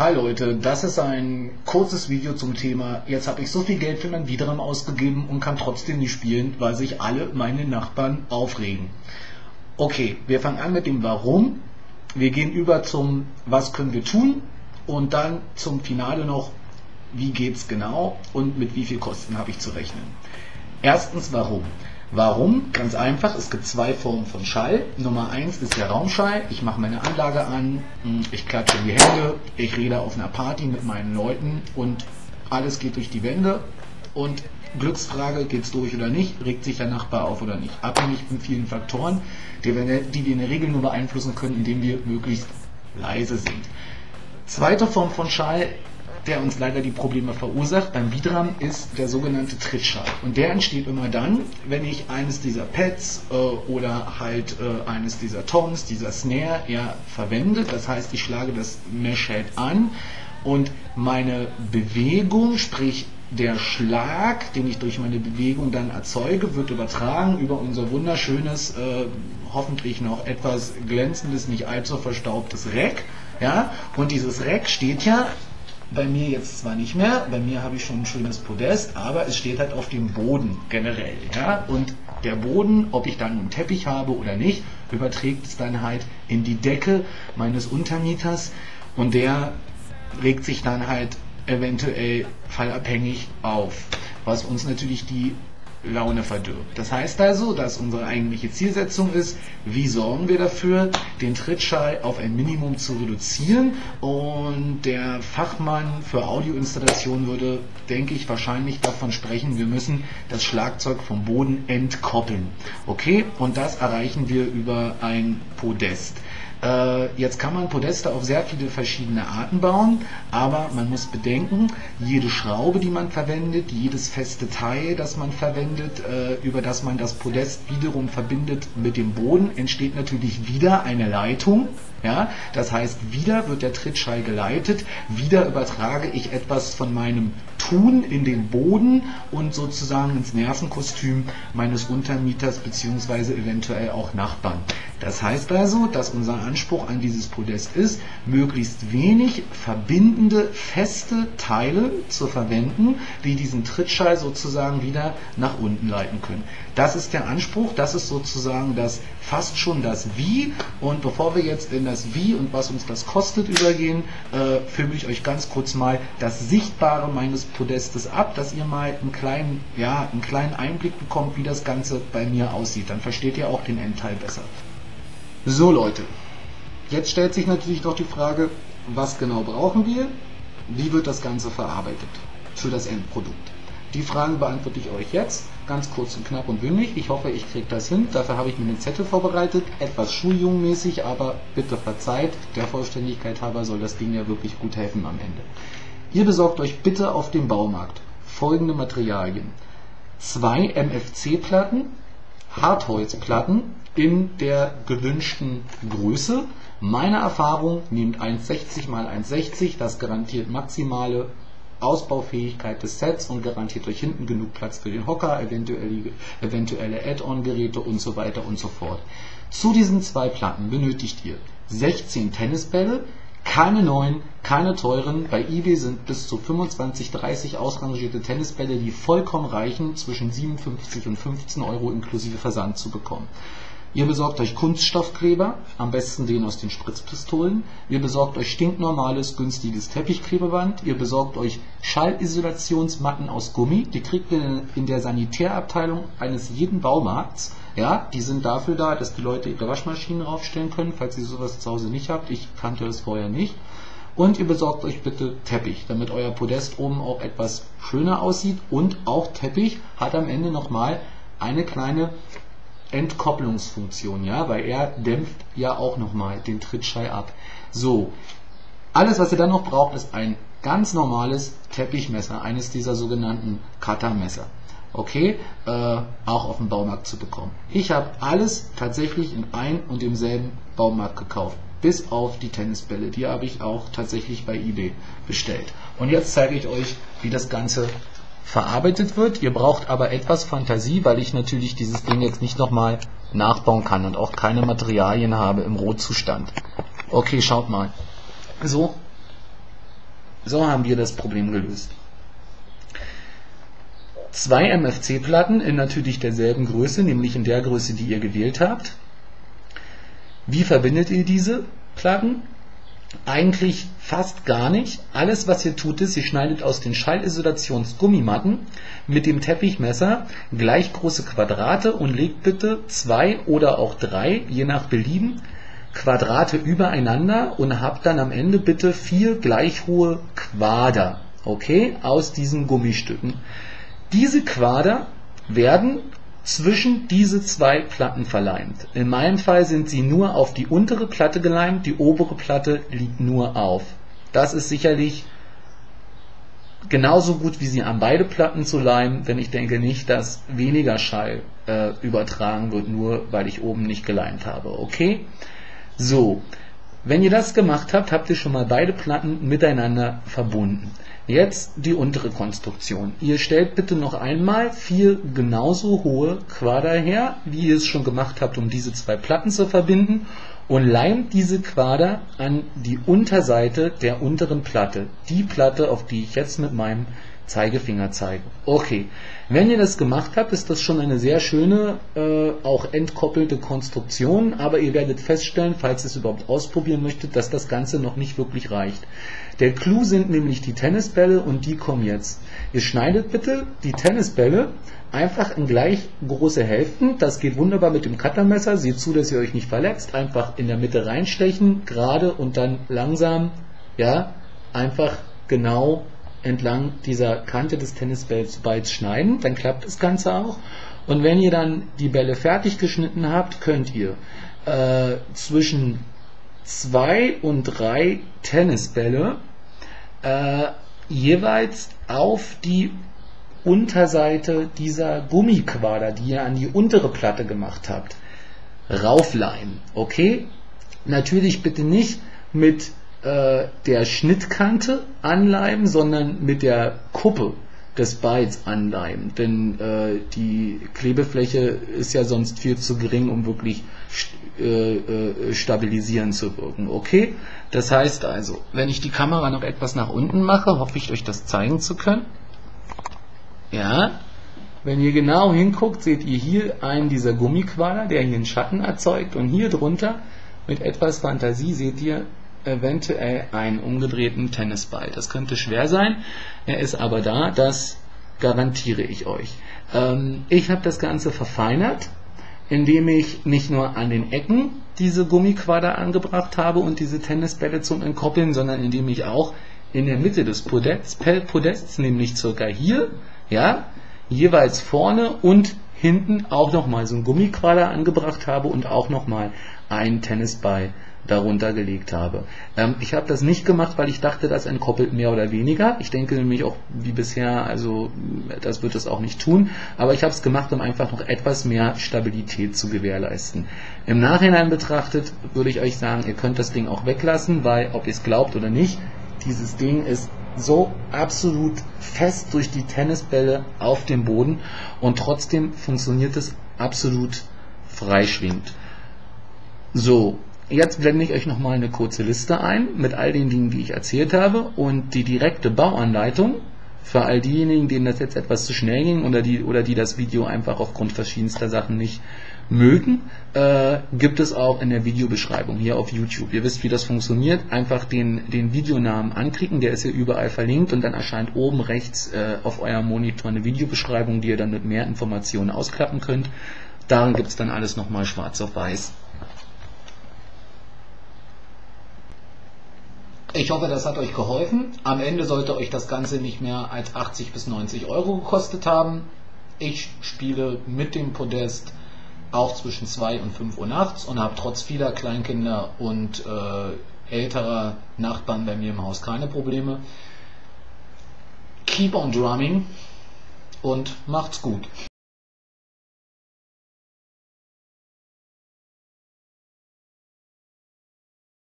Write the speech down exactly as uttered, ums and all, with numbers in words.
Hi Leute, das ist ein kurzes Video zum Thema, jetzt habe ich so viel Geld für mein Videoram ausgegeben und kann trotzdem nicht spielen, weil sich alle meine Nachbarn aufregen. Okay, wir fangen an mit dem Warum, wir gehen über zum Was können wir tun und dann zum Finale noch, wie geht's genau und mit wie viel Kosten habe ich zu rechnen. Erstens Warum. Warum? Ganz einfach, es gibt zwei Formen von Schall. Nummer eins ist der Raumschall. Ich mache meine Anlage an, ich klatsche in die Hände, ich rede auf einer Party mit meinen Leuten und alles geht durch die Wände und Glücksfrage, geht's durch oder nicht, regt sich der Nachbar auf oder nicht. Abhängig von vielen Faktoren, die wir, die wir in der Regel nur beeinflussen können, indem wir möglichst leise sind. Zweite Form von Schall, der uns leider die Probleme verursacht beim Videoram, ist der sogenannte Trittschall. Und der entsteht immer dann, wenn ich eines dieser Pads äh, oder halt äh, eines dieser Toms, dieser Snare ja verwende. Das heißt, ich schlage das Meshhead an und meine Bewegung, sprich der Schlag, den ich durch meine Bewegung dann erzeuge, wird übertragen über unser wunderschönes, äh, hoffentlich noch etwas glänzendes, nicht allzu verstaubtes Rack. Ja? Und dieses Rack steht ja bei mir jetzt zwar nicht mehr, bei mir habe ich schon ein schönes Podest, aber es steht halt auf dem Boden generell. Ja? Und der Boden, ob ich dann einen Teppich habe oder nicht, überträgt es dann halt in die Decke meines Untermieters und der regt sich dann halt eventuell fallabhängig auf, was uns natürlich die Laune verdirbt. Das heißt also, dass unsere eigentliche Zielsetzung ist, wie sorgen wir dafür, den Trittschall auf ein Minimum zu reduzieren, und der Fachmann für Audioinstallation würde, denke ich, wahrscheinlich davon sprechen, wir müssen das Schlagzeug vom Boden entkoppeln. Okay, und das erreichen wir über ein Podest. Jetzt kann man Podeste auf sehr viele verschiedene Arten bauen, aber man muss bedenken, jede Schraube, die man verwendet, jedes feste Teil, das man verwendet, über das man das Podest wiederum verbindet mit dem Boden, entsteht natürlich wieder eine Leitung. Ja? Das heißt, wieder wird der Trittschall geleitet, wieder übertrage ich etwas von meinem Tun in den Boden und sozusagen ins Nervenkostüm meines Untermieters bzw. eventuell auch Nachbarn. Das heißt also, dass unser Anspruch an dieses Podest ist, möglichst wenig verbindende, feste Teile zu verwenden, die diesen Trittschall sozusagen wieder nach unten leiten können. Das ist der Anspruch, das ist sozusagen das fast schon das Wie. Und bevor wir jetzt in das Wie und was uns das kostet übergehen, äh, filme ich euch ganz kurz mal das Sichtbare meines Podestes ab, dass ihr mal einen kleinen, ja, einen kleinen Einblick bekommt, wie das Ganze bei mir aussieht. Dann versteht ihr auch den Endteil besser. So Leute, jetzt stellt sich natürlich noch die Frage, was genau brauchen wir? Wie wird das Ganze verarbeitet für das Endprodukt? Die Fragen beantworte ich euch jetzt, ganz kurz und knapp und bündig. Ich hoffe, ich kriege das hin. Dafür habe ich mir einen Zettel vorbereitet, etwas schuljungmäßig, aber bitte verzeiht, der Vollständigkeit halber soll das Ding ja wirklich gut helfen am Ende. Ihr besorgt euch bitte auf dem Baumarkt folgende Materialien: zwei M F C-Platten, Hartholzplatten in der gewünschten Größe. Meine Erfahrung, nehmt eins sechzig mal eins sechzig, das garantiert maximale Ausbaufähigkeit des Sets und garantiert euch hinten genug Platz für den Hocker, eventuelle, eventuelle Add-on-Geräte und so weiter und so fort. Zu diesen zwei Platten benötigt ihr sechzehn Tennisbälle, keine neuen, keine teuren. Bei eBay sind bis zu fünfundzwanzig, dreißig ausrangierte Tennisbälle, die vollkommen reichen, zwischen siebenundfünfzig und fünfzehn Euro inklusive Versand zu bekommen. Ihr besorgt euch Kunststoffkleber, am besten den aus den Spritzpistolen. Ihr besorgt euch stinknormales, günstiges Teppichklebeband. Ihr besorgt euch Schallisolationsmatten aus Gummi. Die kriegt ihr in der Sanitärabteilung eines jeden Baumarkts. Ja, die sind dafür da, dass die Leute ihre Waschmaschinen raufstellen können, falls ihr sowas zu Hause nicht habt. Ich kannte das vorher nicht. Und ihr besorgt euch bitte Teppich, damit euer Podest oben auch etwas schöner aussieht. Und auch Teppich hat am Ende nochmal eine kleine Entkopplungsfunktion, ja, weil er dämpft ja auch nochmal den Trittschall ab. So, alles was ihr dann noch braucht, ist ein ganz normales Teppichmesser, eines dieser sogenannten Cuttermesser. Okay, äh, auch auf dem Baumarkt zu bekommen. Ich habe alles tatsächlich in ein und demselben Baumarkt gekauft, bis auf die Tennisbälle. Die habe ich auch tatsächlich bei eBay bestellt. Und jetzt zeige ich euch, wie das Ganze verarbeitet wird. Ihr braucht aber etwas Fantasie, weil ich natürlich dieses Ding jetzt nicht nochmal nachbauen kann und auch keine Materialien habe im Rohzustand. Okay, schaut mal. So, So haben wir das Problem gelöst. Zwei M F C-Platten in natürlich derselben Größe, nämlich in der Größe, die ihr gewählt habt. Wie verbindet ihr diese Platten? Eigentlich fast gar nicht. Alles, was ihr tut, ist, ihr schneidet aus den Schallisolations-Gummimatten mit dem Teppichmesser gleich große Quadrate und legt bitte zwei oder auch drei, je nach Belieben, Quadrate übereinander und habt dann am Ende bitte vier gleich hohe Quader, okay, aus diesen Gummistücken. Diese Quader werden zwischen diese zwei Platten verleimt. In meinem Fall sind sie nur auf die untere Platte geleimt, die obere Platte liegt nur auf. Das ist sicherlich genauso gut wie sie an beide Platten zu leimen, denn ich denke nicht, dass weniger Schall äh, übertragen wird, nur weil ich oben nicht geleimt habe. Okay? So, wenn ihr das gemacht habt, habt ihr schon mal beide Platten miteinander verbunden. Jetzt die untere Konstruktion. Ihr stellt bitte noch einmal vier genauso hohe Quader her, wie ihr es schon gemacht habt, um diese zwei Platten zu verbinden, und leimt diese Quader an die Unterseite der unteren Platte. Die Platte, auf die ich jetzt mit meinem Zeigefinger zeige. Okay, wenn ihr das gemacht habt, ist das schon eine sehr schöne, äh, auch entkoppelte Konstruktion, aber ihr werdet feststellen, falls ihr es überhaupt ausprobieren möchtet, dass das Ganze noch nicht wirklich reicht. Der Clou sind nämlich die Tennisbälle und die kommen jetzt. Ihr schneidet bitte die Tennisbälle einfach in gleich große Hälften. Das geht wunderbar mit dem Cuttermesser. Seht zu, dass ihr euch nicht verletzt. Einfach in der Mitte reinstechen, gerade und dann langsam, ja, einfach genau entlang dieser Kante des Tennisballs schneiden. Dann klappt das Ganze auch. Und wenn ihr dann die Bälle fertig geschnitten habt, könnt ihr äh, zwischen zwei und drei Tennisbälle äh, jeweils auf die Unterseite dieser Gummiquader, die ihr an die untere Platte gemacht habt, raufleimen. Okay? Natürlich bitte nicht mit äh, der Schnittkante anleimen, sondern mit der Kuppe des Balls anleimen, denn äh, die Klebefläche ist ja sonst viel zu gering, um wirklich äh, äh, stabilisierend zu wirken. Okay? Das heißt also, wenn ich die Kamera noch etwas nach unten mache, hoffe ich euch das zeigen zu können. Ja, wenn ihr genau hinguckt, seht ihr hier einen dieser Gummiquader, der hier einen Schatten erzeugt, und hier drunter mit etwas Fantasie seht ihr eventuell einen umgedrehten Tennisball. Das könnte schwer sein, er ist aber da, das garantiere ich euch. Ähm, ich habe das Ganze verfeinert, indem ich nicht nur an den Ecken diese Gummiquader angebracht habe und diese Tennisbälle zum Entkoppeln, sondern indem ich auch in der Mitte des Podests, Podests nämlich circa hier, ja, jeweils vorne und hinten auch nochmal so einen Gummiquader angebracht habe und auch nochmal einen Tennisball darunter gelegt habe. Ähm, ich habe das nicht gemacht, weil ich dachte, das entkoppelt mehr oder weniger. Ich denke nämlich auch wie bisher, also das wird es auch nicht tun, aber ich habe es gemacht, um einfach noch etwas mehr Stabilität zu gewährleisten. Im Nachhinein betrachtet würde ich euch sagen, ihr könnt das Ding auch weglassen, weil, ob ihr es glaubt oder nicht, dieses Ding ist so absolut fest durch die Tennisbälle auf dem Boden und trotzdem funktioniert es absolut freischwingend. So, jetzt blende ich euch nochmal eine kurze Liste ein mit all den Dingen, die ich erzählt habe, und die direkte Bauanleitung für all diejenigen, denen das jetzt etwas zu schnell ging oder die, oder die das Video einfach aufgrund verschiedenster Sachen nicht mögen, äh, gibt es auch in der Videobeschreibung hier auf YouTube. Ihr wisst, wie das funktioniert. Einfach den, den Videonamen anklicken, der ist hier überall verlinkt, und dann erscheint oben rechts äh, auf eurem Monitor eine Videobeschreibung, die ihr dann mit mehr Informationen ausklappen könnt. Darin gibt es dann alles nochmal schwarz auf weiß. Ich hoffe, das hat euch geholfen. Am Ende sollte euch das Ganze nicht mehr als achtzig bis neunzig Euro gekostet haben. Ich spiele mit dem Podest auch zwischen zwei und fünf Uhr nachts und habe trotz vieler Kleinkinder und äh, älterer Nachbarn bei mir im Haus keine Probleme. Keep on drumming und macht's gut.